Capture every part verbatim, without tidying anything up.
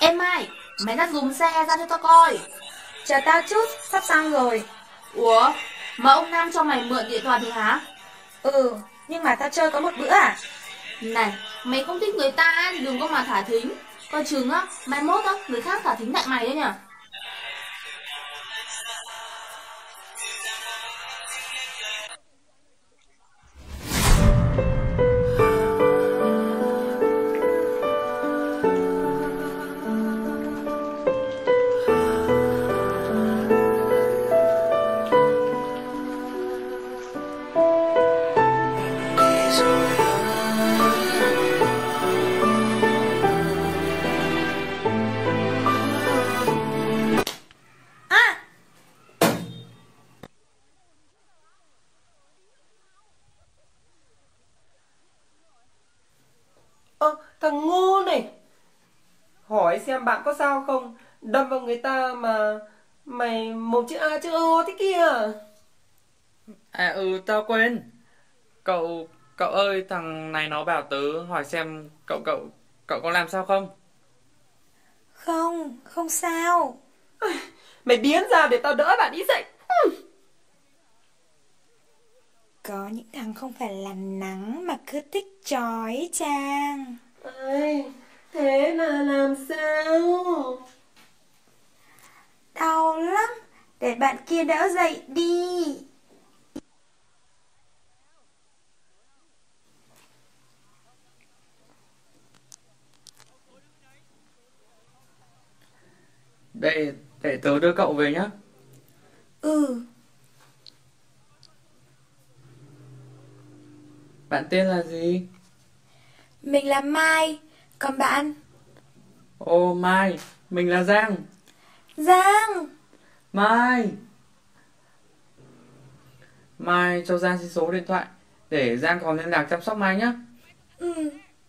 Em Mai, mày dắt dùm xe ra cho tao coi. Chờ tao chút, sắp xong rồi. Ủa, mà ông Nam cho mày mượn điện thoại thì hả? Ừ, nhưng mà tao chơi có một bữa à? Này, mày không thích người ta thì đừng có mà thả thính. Coi chừng á, mai mốt á, người khác thả thính lại mày đấy nhở. À, Ơ, thằng ngu này. Hỏi xem bạn có sao không? Đâm vào người ta mà mày một chữ A chữ O thế kia. À ừ tao quên. Cậu cậu ơi, thằng này nó bảo tớ hỏi xem cậu cậu cậu có làm sao không? không, không sao. Mày biến ra để tao đỡ bạn đi dậy. Có những thằng không phải là nắng mà cứ thích chói chang. Ây, thế là làm sao? Đau lắm, để bạn kia đỡ dậy đi. Để để tớ đưa cậu về nhá. Ừ, Bạn tên là gì? mình là Mai, còn bạn? Ô Mai, mình là Giang. Giang. Mai. Mai cho Giang xin số điện thoại để Giang còn liên lạc chăm sóc Mai nhá. Ừ.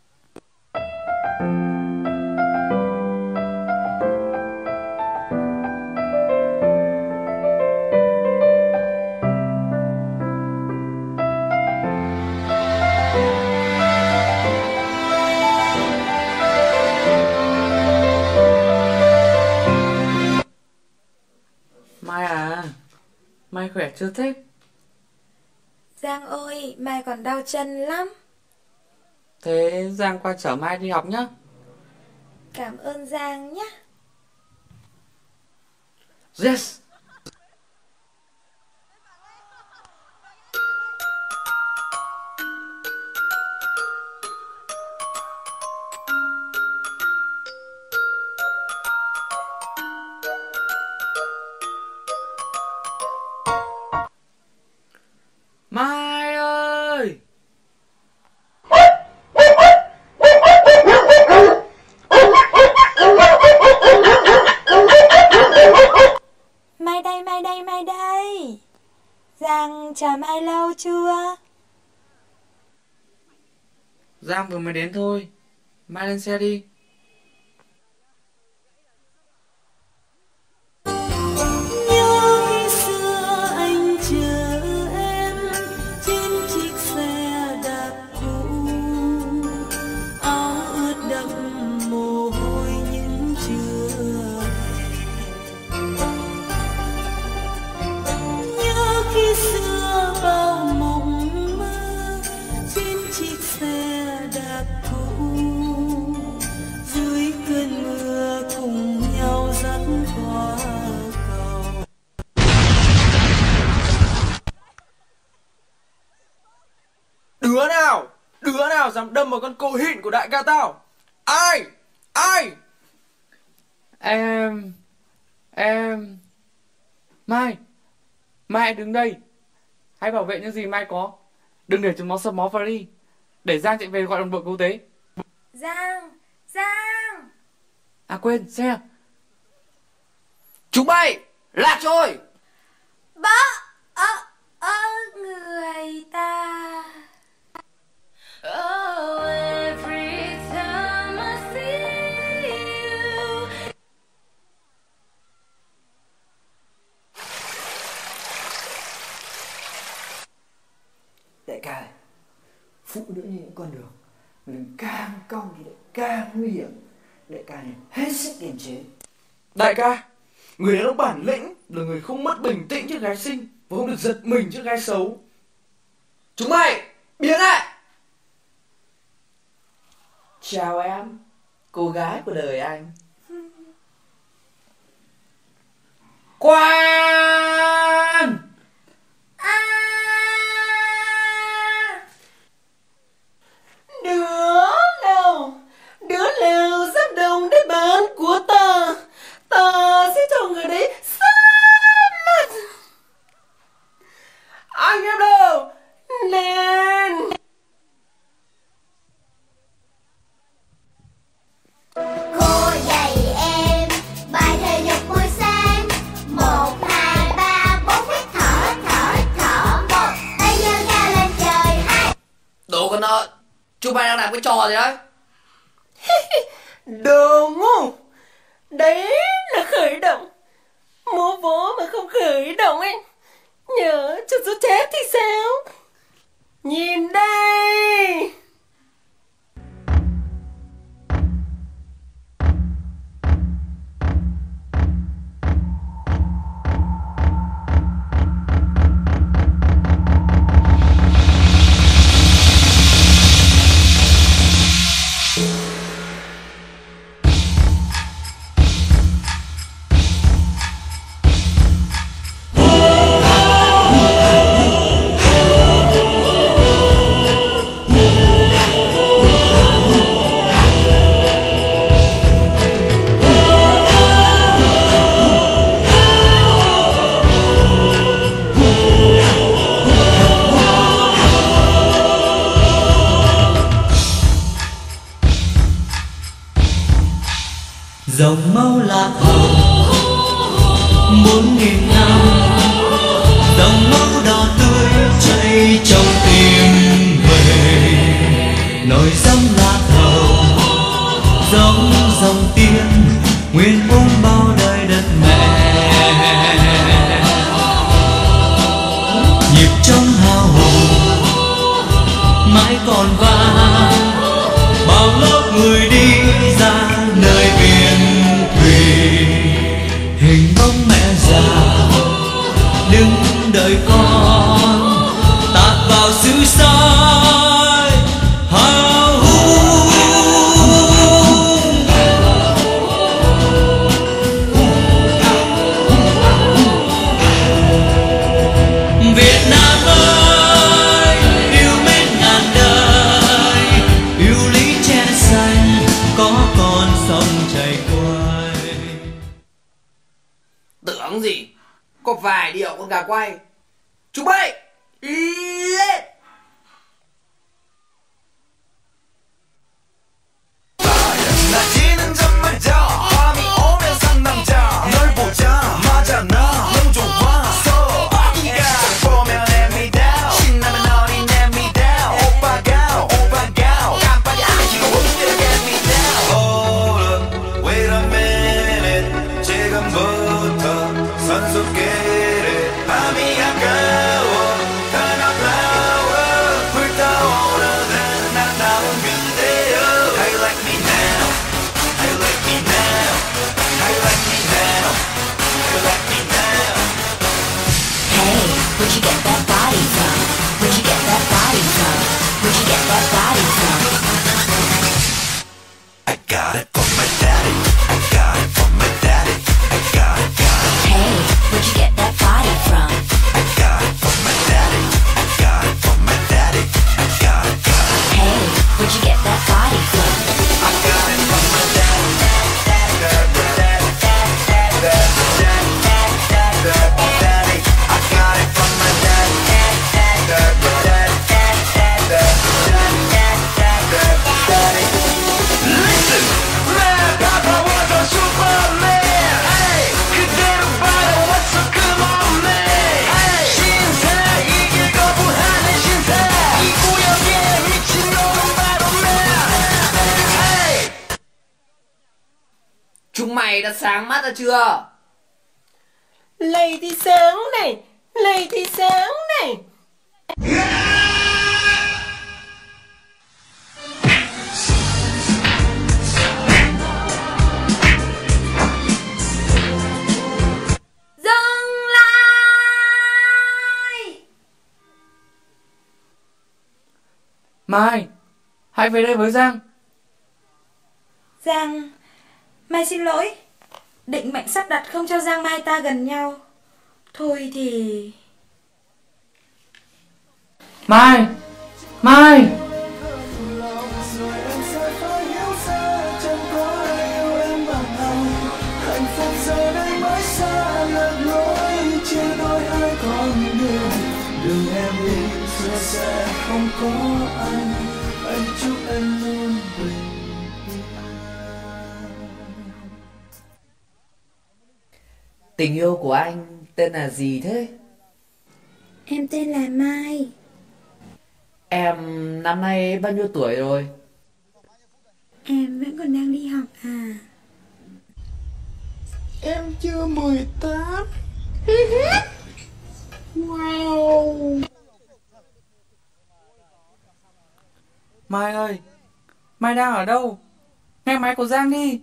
Mai à, Mai khỏe chưa thế? Giang ơi, Mai còn đau chân lắm. Thế Giang qua chở Mai đi học nhá. Cảm ơn Giang nhé. Yes. Mai ơi. Mai đây, Mai đây, Mai đây. Giang chờ Mai lâu chưa? Giang vừa mới đến thôi. Mai lên xe đi. Nhớ khi xưa anh chờ em trên chiếc xe đạp cũ, áo ướt đẫm mồ hôi những trưa hè. Nhớ khi xưa bao mộng mơ trên chiếc xe đạp cũ, dưới cơn mưa cùng nhau dắt qua cầu. Đứa nào? Đứa nào dám đâm vào con cô hịn của đại ca tao? Ai? Ai? Em Em Mai. Mai đứng đây. Hãy bảo vệ những gì Mai có. Đừng để chúng nó sập mó vào đi. Để Giang chạy về gọi đồng đội cứu tế. Giang, Giang. À quên, xe. Chúng bay! Lạc rồi! Bỡ, ơ, ơ, người ta. Oh, every time I see you. Đại ca này, phụ nữ như những con đường, mình càng cong thì lại càng nguy hiểm. đại ca này hết sức kiềm chế. Đại ca, người đàn ông bản lĩnh là người không mất bình tĩnh trước gái xinh và không được giật mình trước gái xấu. Chúng mày, biến lại! Chào em, cô gái của đời anh. Quan! À! Đứa nào, đứa nào dám động đến bạn của ta, ta sẽ cho người đấy sát mặt. Anh em đâu? Lên! Cô dạy em bài thể dục buổi sáng. Một, hai, ba, bốn hít thở, thở, thở. Một, tay giơ cao lên trời. Hai. Đồ con ơi, chúng mày đang làm cái trò gì đấy? Đồ ngu! Đấy là khởi động. Múa vó mà không khởi động ấy, nhớ cho chú chết thì sao? Nhìn đây! dòng máu lạc hồng bốn nghìn năm, dòng máu đỏ tươi chảy trong tim về, nổi sóng lạc hồng giống dòng tiên nguyên ôm bao đời đất mẹ, nhịp trong hào hùng mãi còn vang, bao lớp người đi ra nơi biển thủy, hình bóng mẹ già đứng đợi con tạt vào xứ soi hào hùng. Việt Nam ơi, yêu mến ngàn đời, yêu lý che xanh có con sông chảy quay. Tưởng gì, có vài điệu con gà quay. Chúng mày lên. 낮에는 잠만 자 밤이 오면 상남자 널 보자 맞아 나 너무 좋았어 네가 보면 let me down 신나면 너니 let me down 오빠가 오빠가 깜빡이 아시고 won't you get me down Hold up wait a minute 지금부터 선수끼리 밤이 아까워 turn up lower 불타오르는 난 나온 그대여 How you like me now How you like me now? How you like me now? How you like me now? Hey, where'd you get that body from? Where'd you get that body from? Where'd you get that body from? I got it from my daddy. I got it from my daddy. I got it, got it. Hey, where'd you get that body from? I got it from my daddy. I got it from my daddy. I got it, got it. Hey, where'd you get that body from? I got it from my daddy. Daddy, daddy, daddy, daddy. I got it from my daddy. Daddy, daddy, daddy. Listen, man, Papa was a Superman. Hey, 그대로 받아왔어, come on, man. Hey, 신세 이길 거부하는 신세. 이 구역에 미친놈은 바로 man. Hey. Chúng mày đã sáng mắt ra chưa? Lầy thì sáng này, lầy thì sáng này. Mai, hãy về đây với Giang. Giang, Mai xin lỗi. Định mệnh sắp đặt không cho Giang Mai ta gần nhau. Thôi thì... Mai, Mai. Rồi em sẽ phải hiểu ra chẳng có ai yêu em bằng lòng. Hạnh phúc giờ đây mới xa lạc lối, chia đôi hai con đường. Đừng em đi rồi sẽ không có anh. Anh chúc em luôn bình yên. Tình yêu của anh tên là gì thế? Em tên là Mai. Em năm nay bao nhiêu tuổi rồi? Em vẫn còn đang đi học à? Em chưa mười tám. Wow. Mai ơi, Mai đang ở đâu? Nghe máy của Giang đi.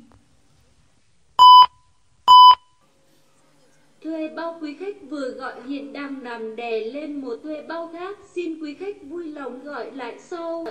Thuê bao quý khách vừa gọi hiện đang nằm đè lên một thuê bao khác. Xin quý khách vui lòng gọi lại sau.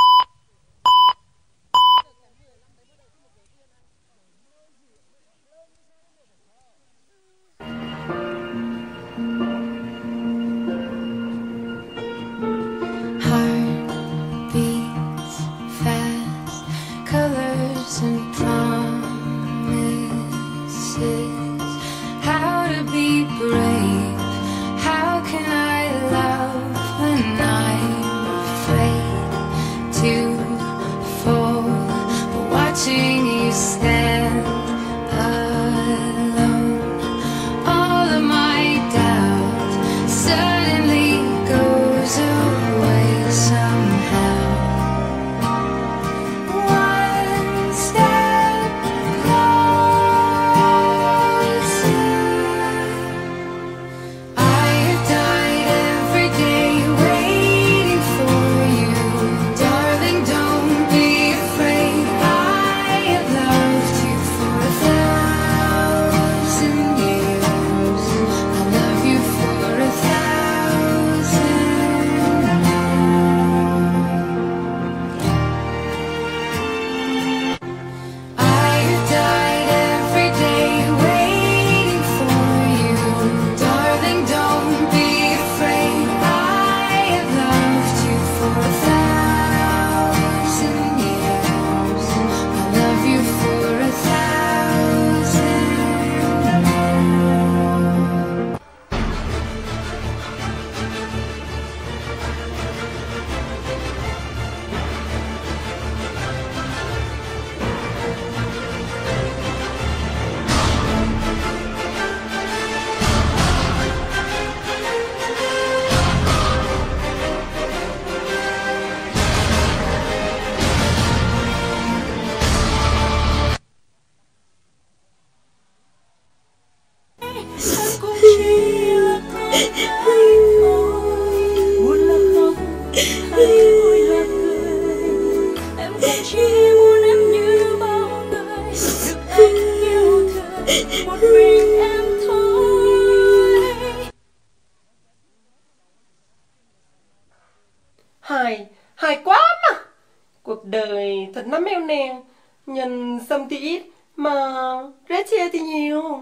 Hài, hài quá mà. Cuộc đời thật lắm eo nè. Nhân sâm thì ít mà rết chia thì nhiều.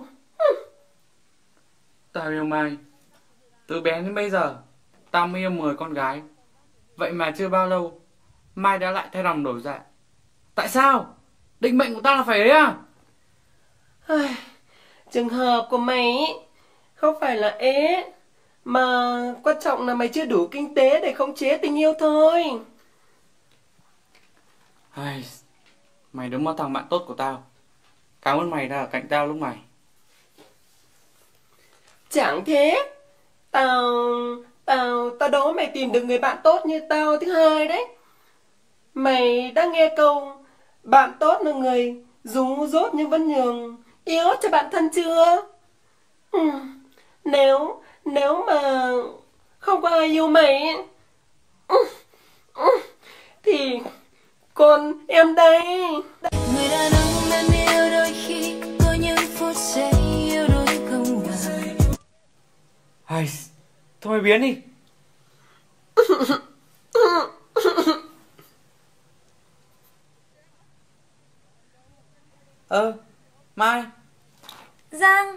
Tao yêu Mai. Từ bé đến bây giờ tao mới yêu mười con gái. Vậy mà chưa bao lâu Mai đã lại thay lòng đổi dạ. Tại sao? Định mệnh của tao là phải ấy à? Trường hợp của mày ý, không phải là ế, mà quan trọng là mày chưa đủ kinh tế để khống chế tình yêu thôi. Ai, mày đúng là thằng bạn tốt của tao. Cảm ơn mày đã ở cạnh tao lúc này. Chẳng thế. Tao, tao, tao đố mày tìm được người bạn tốt như tao thứ hai đấy. Mày đã nghe câu bạn tốt là người dù ngu dốt nhưng vẫn nhường yêu cho bạn thân chưa? Ừ, nếu, nếu mà không có ai yêu mày ấy, ừ, ừ, thì còn em đây. Người đàn ông đang yêu đôi khi có những phút giây yêu đôi không ngờ. Ai, thôi mày biến đi. Ơ, Mai. Giang.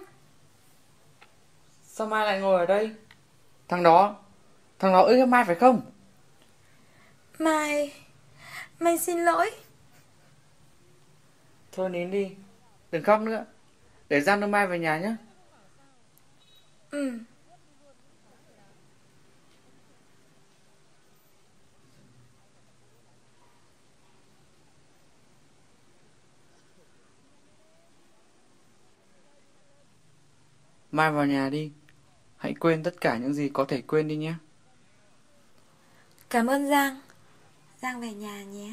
Sao Mai lại ngồi ở đây? Thằng đó, thằng đó ưa hiếp Mai phải không? Mai, Mai xin lỗi. Thôi nín đi, đừng khóc nữa. Để Giang đưa Mai về nhà nhé. Ừ. Mai vào nhà đi. Hãy quên tất cả những gì có thể quên đi nhé. Cảm ơn Giang. Giang về nhà nhé.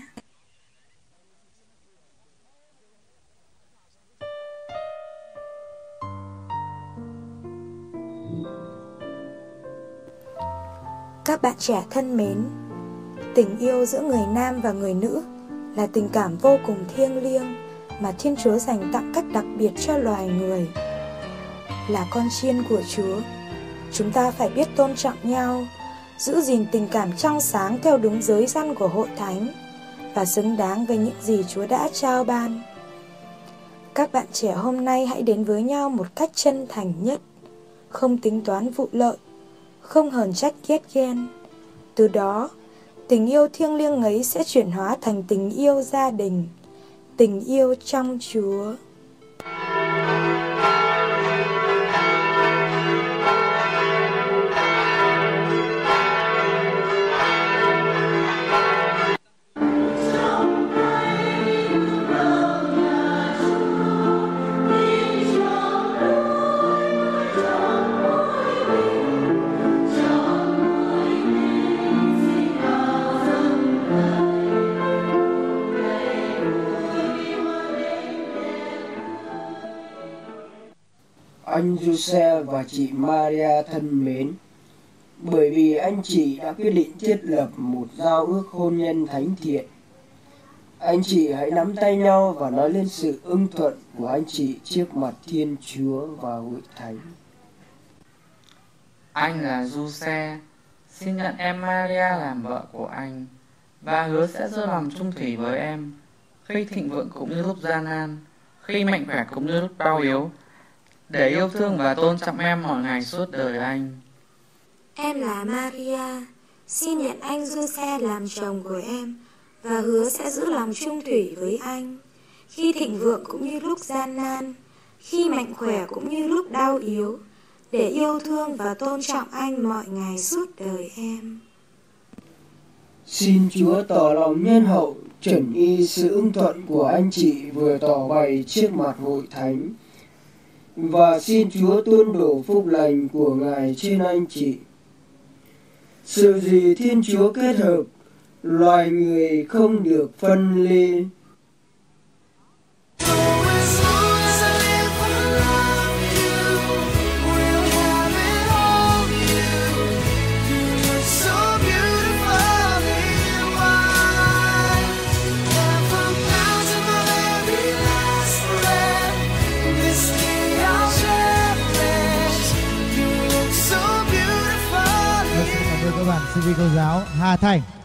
Các bạn trẻ thân mến, tình yêu giữa người nam và người nữ là tình cảm vô cùng thiêng liêng mà Thiên Chúa dành tặng cách đặc biệt cho loài người. Là con chiên của Chúa, chúng ta phải biết tôn trọng nhau, giữ gìn tình cảm trong sáng theo đúng giới răn của Hội Thánh và xứng đáng với những gì Chúa đã trao ban. Các bạn trẻ hôm nay hãy đến với nhau một cách chân thành nhất, không tính toán vụ lợi, không hờn trách ghét ghen. Từ đó, tình yêu thiêng liêng ấy sẽ chuyển hóa thành tình yêu gia đình, tình yêu trong Chúa. Anh Giuse và chị Maria thân mến, bởi vì anh chị đã quyết định thiết lập một giao ước hôn nhân thánh thiện, anh chị hãy nắm tay nhau và nói lên sự ưng thuận của anh chị trước mặt Thiên Chúa và Hội Thánh. Anh là Giuse, xin nhận em Maria làm vợ của anh và hứa sẽ giữ lòng trung thủy với em khi thịnh vượng cũng như lúc gian nan, khi mạnh khỏe cũng như lúc đau yếu, để yêu thương và tôn trọng em mọi ngày suốt đời anh. Em là Maria, xin nhận anh Giuse làm chồng của em và hứa sẽ giữ lòng trung thủy với anh khi thịnh vượng cũng như lúc gian nan, khi mạnh khỏe cũng như lúc đau yếu, để yêu thương và tôn trọng anh mọi ngày suốt đời em. Xin Chúa tỏ lòng nhân hậu, chuẩn y sự ưng thuận của anh chị vừa tỏ bày trước mặt Hội Thánh, và xin Chúa tuôn đổ phúc lành của Ngài trên anh chị. Sự gì Thiên Chúa kết hợp, loài người không được phân ly. Các bạn, sư vi cô giáo Hà Thành.